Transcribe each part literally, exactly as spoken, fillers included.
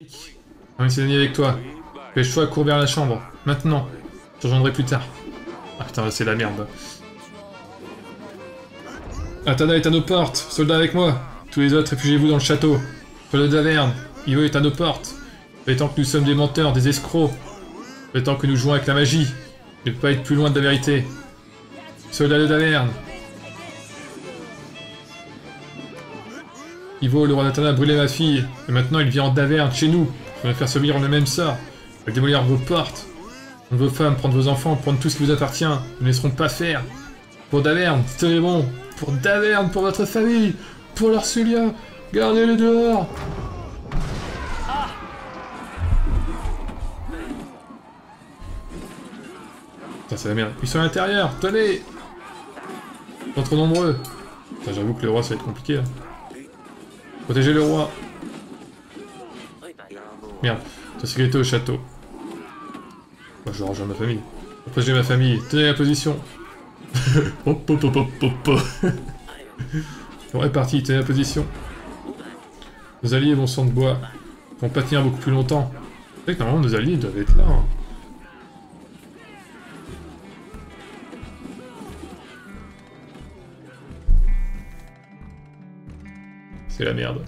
Eric. Ramène ses amis avec toi. Fais le choix, cours vers la chambre. Maintenant. Je te rejoindrai plus tard. Ah putain, c'est la merde. Atana est à nos portes. Soldats avec moi. Tous les autres, réfugiez-vous dans le château. Soldat d'Averne. Ivo est à nos portes. Il est temps que nous sommes des menteurs, des escrocs. Il est temps que nous jouons avec la magie. Il ne peut pas être plus loin de la vérité. Soldat d'Averne. Ivo, le roi d'Atana, a brûlé ma fille. Et maintenant, il vient en d'Averne, chez nous. Il va faire subir le même sort. Il va démolir vos portes. Prendre vos femmes, prendre vos enfants, prendre tout ce qui vous appartient. Nous ne laisserons pas faire. Pour d'Averne, c'est bon. Pour d'Averne, pour votre famille. Pour l'Orsulia. Gardez-les dehors. Putain, c'est la merde. Ils sont à l'intérieur. Tenez. Ils sont trop nombreux. J'avoue que le roi, ça va être compliqué, là. Protégez le roi. Merde. Ta sécurité au château. Moi, je rejoins ma famille. Protéger ma famille. Tenez la position. Hop, hop, hop, hop, hop. On est parti. Tenez la position. Nos alliés vont sang de bois. Ils vont pas tenir beaucoup plus longtemps. C'est vrai que normalement, nos alliés doivent être là. Hein. C'est la merde.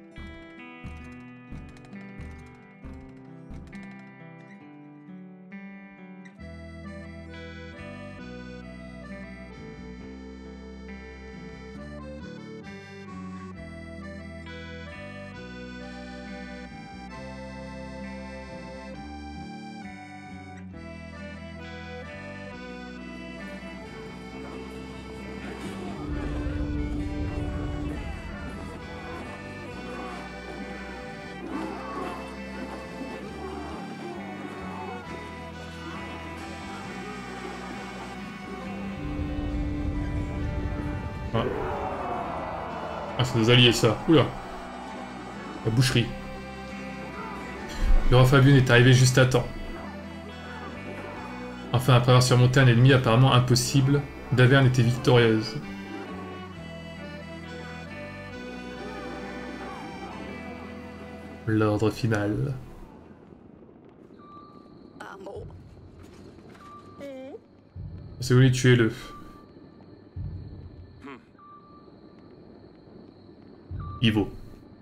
Ah, ah c'est des alliés ça. Oula. La boucherie. Le roi Fabian est arrivé juste à temps. Enfin, après avoir surmonté un ennemi apparemment impossible, d'Averne était victorieuse. L'ordre final. Si vous voulez, tuez-le. Ivo.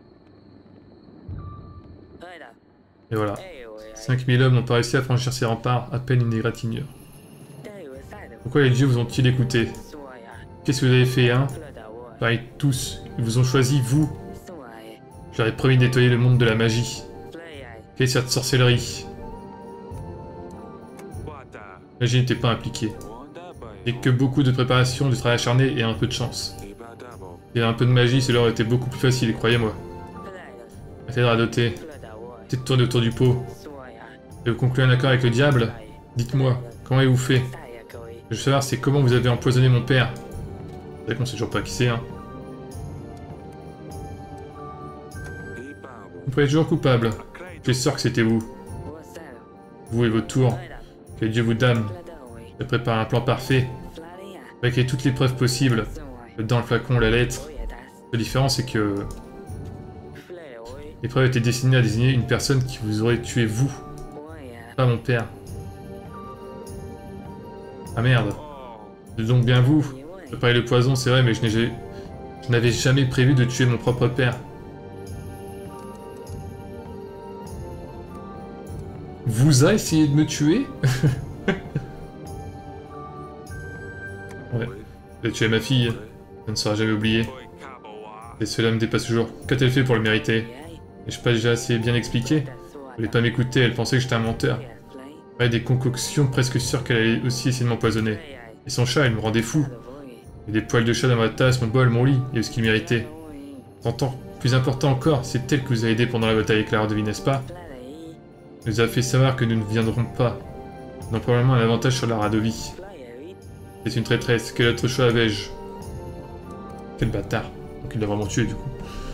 Et voilà. cinq mille hommes n'ont pas réussi à franchir ces remparts, à peine une égratignure. Pourquoi les dieux vous ont-ils écouté? Qu'est-ce que vous avez fait, hein? Pareil, tous. Ils vous ont choisi, vous. Je leur ai promis de nettoyer le monde de la magie. Quelle est cette sorcellerie? La magie n'était pas impliquée. Et que beaucoup de préparation, du travail acharné et un peu de chance. Il y a un peu de magie, cela aurait été beaucoup plus facile, croyez-moi. Essayez de radoter. Peut-être tourner autour du pot. Et vous concluez un accord avec le diable? Dites-moi, comment avez-vous fait? Je veux savoir, c'est comment vous avez empoisonné mon père. C'est vrai qu'on sait toujours pas qui c'est, hein. Vous croyez toujours coupable. Je suis sûr que c'était vous. Vous et vos tours. Que Dieu vous damne. J'ai préparé un plan parfait. Avec toutes les preuves possibles. Dans le flacon, la lettre. La différence, c'est que... les preuves étaient destinées à désigner une personne qui vous aurait tué vous. Pas mon père. Ah merde. C'est donc bien vous. Préparer le poison, c'est vrai, mais je n'ai je n'avais jamais prévu de tuer mon propre père. Vous a essayé de me tuer? Ouais. Vous avez tué ma fille. Ça ne sera jamais oublié. Et cela me dépasse toujours. Qu'a-t-elle fait pour le mériter? N'ai-je pas déjà assez bien expliqué? Elle voulait pas m'écouter, elle pensait que j'étais un menteur. Ouais, des concoctions presque sûres qu'elle allait aussi essayer de m'empoisonner. Et son chat, il me rendait fou. Et des poils de chat dans ma tasse, mon bol, mon lit, et ce qu'il méritait. T'entends? Plus important encore, c'est elle que vous a aidé pendant la bataille avec la Radovi, n'est-ce pas? Elle nous a fait savoir que nous ne viendrons pas. Nous avons probablement un avantage sur la Radovi. C'est une traîtresse, quel autre choix avais-je? Quel bâtard. Donc il l'a vraiment tué du coup.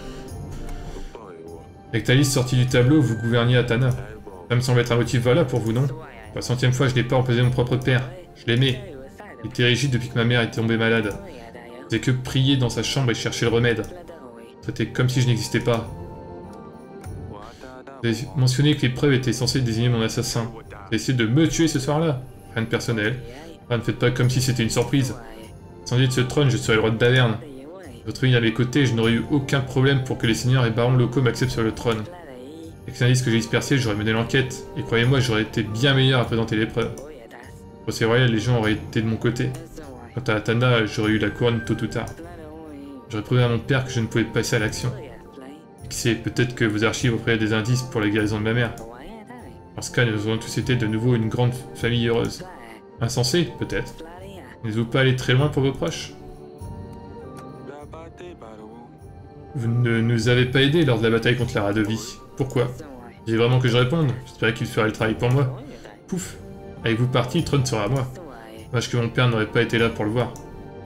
Avec ta liste sortie du tableau, vous gouverniez Atana. Ça me semble être un motif valable pour vous, non? Pour la centième fois, je n'ai pas empoisonné mon propre père. Je l'aimais. Il était rigide depuis que ma mère était tombée malade. Je faisais que prier dans sa chambre et chercher le remède. C'était comme si je n'existais pas. Vous avez mentionné que les preuves étaient censées désigner mon assassin. Vous avez essayé de me tuer ce soir-là. Rien de personnel. Ah, ne faites pas comme si c'était une surprise. Sans de ce trône, je serais le roi de Daverne. Votre vie à mes côtés, je n'aurais eu aucun problème pour que les seigneurs et barons locaux m'acceptent sur le trône. Avec ces indices que j'ai dispersés, j'aurais mené l'enquête. Et croyez-moi, j'aurais été bien meilleur à présenter les preuves. Au procès royal, les gens auraient été de mon côté. Quant à Atana, j'aurais eu la couronne tôt ou tard. J'aurais prouvé à mon père que je ne pouvais pas passer à l'action. Qui sait, peut-être que vos archives offraient des indices pour la guérison de ma mère. En ce cas, nous aurons tous été de nouveau une grande famille heureuse. Insensé, peut-être. N'êtes-vous pas allé très loin pour vos proches? Vous ne nous avez pas aidés lors de la bataille contre la Radovi. Pourquoi? J'ai vraiment que je réponde. J'espérais qu'il ferait le travail pour moi. Pouf. Avec vous parti, le trône sera à moi. Dommage que mon père n'aurait pas été là pour le voir.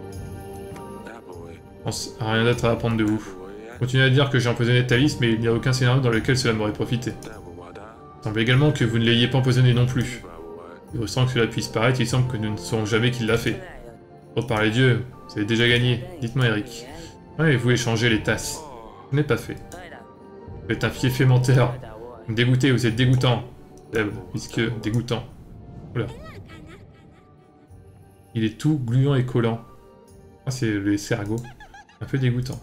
Je pense à rien d'autre à apprendre de vous. Continuez à dire que j'ai empoisonné Thalys, mais il n'y a aucun scénario dans lequel cela m'aurait profité. Il semble également que vous ne l'ayez pas empoisonné non plus. Et au sens que cela puisse paraître, il semble que nous ne saurons jamais qui l'a fait. Oh, par les dieux, vous avez déjà gagné. Dites-moi, Eric. Ouais, vous échangez les tasses. Ce n'est pas fait. Vous êtes un fiefé menteur. Vous me dégoûtez, vous êtes dégoûtant. Deb, puisque dégoûtant. Oula. Il est tout gluant et collant. Ah, c'est l'escargot. Un peu dégoûtant.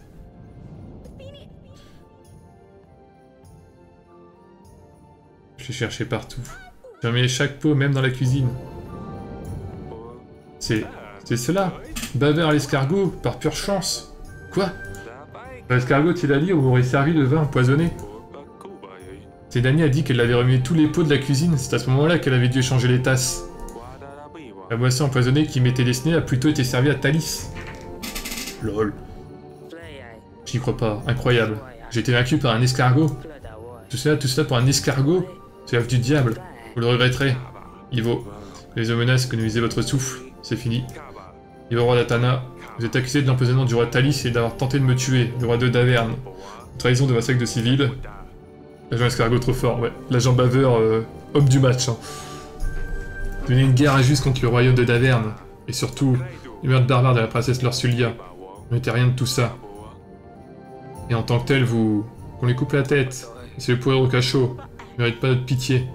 Je l'ai cherché partout. J'ai remis chaque pot, même dans la cuisine. C'est... c'est cela. Baver l'escargot, par pure chance. Quoi? L'escargot de Cédanie aurait servi de vin empoisonné. Cédanie a dit qu'elle avait remué tous les pots de la cuisine, c'est à ce moment-là qu'elle avait dû échanger les tasses. La boisson empoisonnée qui m'était destinée a plutôt été servie à Thalys. Lol. J'y crois pas, incroyable. J'ai été vaincu par un escargot. Tout cela, tout cela pour un escargot? C'est l'œuvre du diable. Vous le regretterez. Ivo, les hommes menacent que nous visez votre souffle. C'est fini. Ivo, roi d'Atana, vous êtes accusé de l'empoisonnement du roi Thalys et d'avoir tenté de me tuer, le roi de Daverne. Trahison de massacre de civils. L'agent escargot trop fort, ouais. L'agent baveur, euh, homme du match. Hein. Mener une guerre injuste contre le royaume de Daverne. Et surtout, le meurtre barbare de la princesse Lorsulia. Vous n'êtes rien de tout ça. Et en tant que tel, vous... qu'on lui coupe la tête. C'est le pourrir au cachot. Il ne mérite pas notre pitié.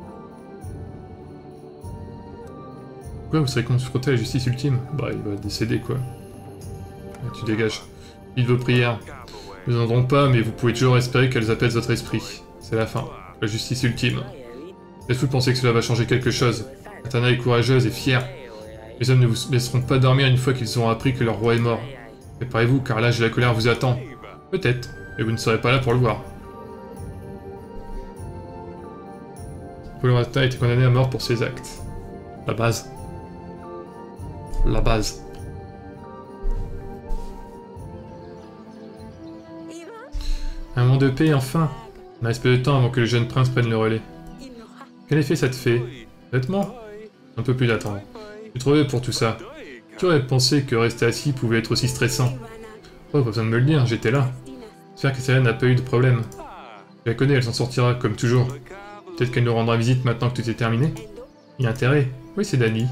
Pourquoi vous serez confronté à la justice ultime? Bah, il va décéder, quoi. Ouais, tu dégages. Dites vos prières. Nous n'en aurons pas, mais vous pouvez toujours espérer qu'elles apaisent votre esprit. C'est la fin. La justice ultime. Est-ce que vous pensez que cela va changer quelque chose? Atana est courageuse et fière. Les hommes ne vous laisseront pas dormir une fois qu'ils auront appris que leur roi est mort. Préparez-vous, car l'âge de la colère vous attend. Peut-être, mais vous ne serez pas là pour le voir. Polorata a été condamné à mort pour ses actes. La base. La base. Un moment de paix, enfin. On a reste peu de temps avant que le jeune prince prenne le relais. Quel effet ça te fait? Honnêtement, un peu plus d'attendre. Je suis trop heureux pour tout ça. Qui aurait pensé que rester assis pouvait être aussi stressant? Oh, pas besoin de me le dire, j'étais là. J'espère que Célia n'a pas eu de problème. Je la connais, elle s'en sortira, comme toujours. Peut-être qu'elle nous rendra visite maintenant que tout est terminé. Il y a intérêt. Oui, c'est Dani.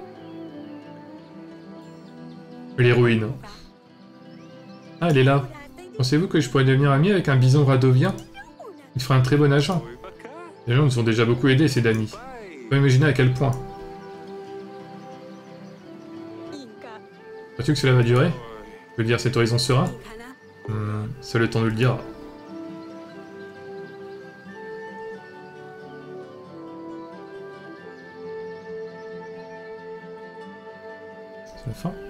L'héroïne. Ah, elle est là. Pensez-vous que je pourrais devenir ami avec un bison radovien? Il fera un très bon agent. Les gens nous ont déjà beaucoup aidés, c'est Dani. Vous pouvez imaginer à quel point. Crois-tu que cela va durer? Je veux dire, cet horizon sera hmm, seul le temps nous le dira. C'est la fin.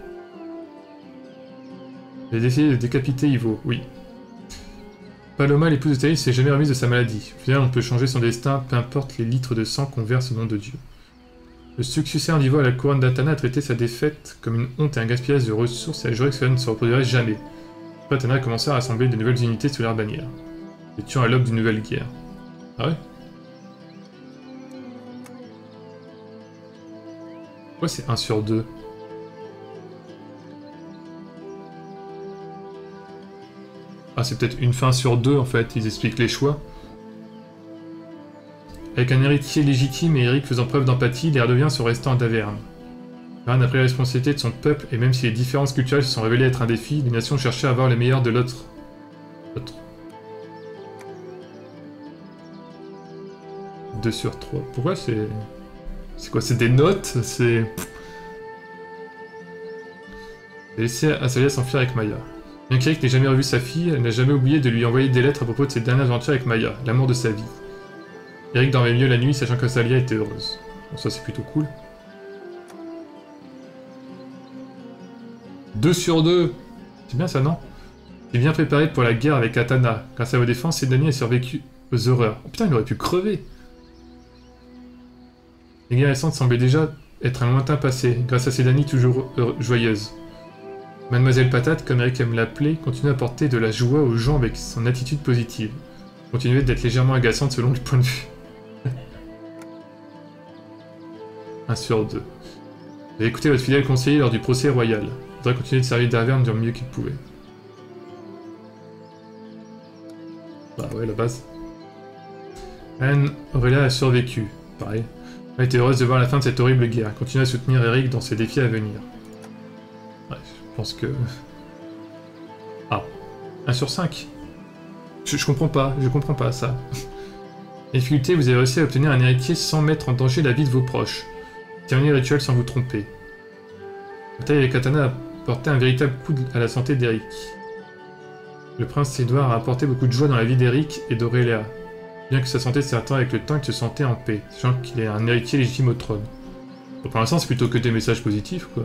J'ai décidé de décapiter Ivo, oui. Paloma, l'épouse de Thalys, s'est jamais remise de sa maladie. Au final, on peut changer son destin, peu importe les litres de sang qu'on verse au nom de Dieu. Le successeur d'Ivo à la couronne d'Atana a traité sa défaite comme une honte et un gaspillage de ressources et a juré que cela ne se reproduirait jamais. Après, Atana a commencé à rassembler de nouvelles unités sous leur bannière. Et tuant à l'aube d'une nouvelle guerre. Ah ouais? Pourquoi c'est un sur deux? Ah, c'est peut-être une fin sur deux, en fait, ils expliquent les choix. Avec un héritier légitime et Eric faisant preuve d'empathie, les Radoviens sont restés en Daverne. Varn a pris la responsabilité de son peuple, et même si les différences culturelles se sont révélées être un défi, les nations cherchaient à avoir les meilleurs de l'autre. L'autre. deux sur trois. Pourquoi c'est... C'est quoi? C'est des notes? C'est... J'ai laissé Azalia s'enfuir avec Maya. Bien qu'Eric n'ait jamais revu sa fille, elle n'a jamais oublié de lui envoyer des lettres à propos de ses dernières aventures avec Maya, l'amour de sa vie. Eric dormait mieux la nuit, sachant qu'Azalia était heureuse. Bon, ça c'est plutôt cool. deux sur deux. C'est bien ça, non? Il est bien préparé pour la guerre avec Atana. Grâce à vos défenses, Sedani a survécu aux horreurs. Oh putain, il aurait pu crever. Les guerres récentes semblaient déjà être un lointain passé, grâce à Sedani toujours joyeuse. Mademoiselle Patate, comme Eric aime l'appeler, continue à apporter de la joie aux gens avec son attitude positive. Continuez d'être légèrement agaçante selon le point de vue. un sur deux. Vous avez écouté votre fidèle conseiller lors du procès royal. Il faudrait continuer de servir d'Arverne du mieux qu'il pouvait. Bah ouais, la base. Anne Aurélia a survécu. Pareil. Elle était heureuse de voir la fin de cette horrible guerre. Continuez à soutenir Eric dans ses défis à venir. Ouais, je pense que... Ah. un sur cinq. Je, je comprends pas, je comprends pas ça. Les difficultés, vous avez réussi à obtenir un héritier sans mettre en danger la vie de vos proches. Terminez le rituel sans vous tromper. La bataille avec Katana a porté un véritable coup à la santé d'Eric. Le prince Édouard a apporté beaucoup de joie dans la vie d'Eric et d'Aurélia. Bien que sa santé s'atteint avec le temps, il se sentait en paix, sachant qu'il est un héritier légitime au trône. Bon, pour l'instant, c'est plutôt que des messages positifs, quoi.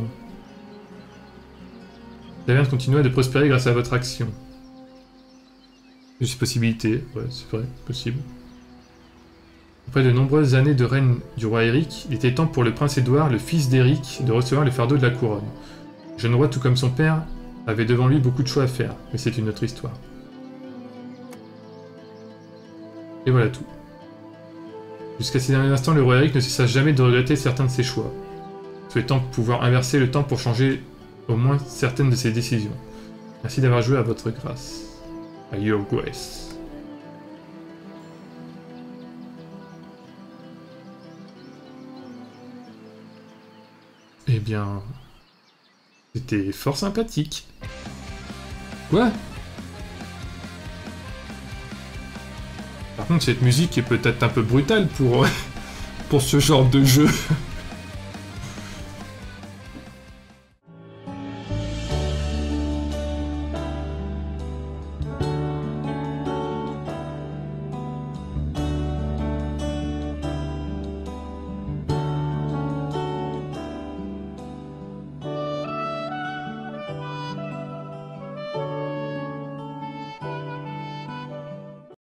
Taverne continua de prospérer grâce à votre action. Juste possibilité, ouais, c'est vrai, possible. Après de nombreuses années de règne du roi Eric, il était temps pour le prince Édouard, le fils d'Eric, de recevoir le fardeau de la couronne. Le jeune roi, tout comme son père, avait devant lui beaucoup de choix à faire, mais c'est une autre histoire. Et voilà tout. Jusqu'à ces derniers instants, le roi Eric ne cessa jamais de regretter certains de ses choix, souhaitant pouvoir inverser le temps pour changer au moins certaines de ses décisions. Merci d'avoir joué à votre grâce. À your grace. Eh bien... C'était fort sympathique. Quoi? Par contre, cette musique est peut-être un peu brutale pour, pour ce genre de jeu.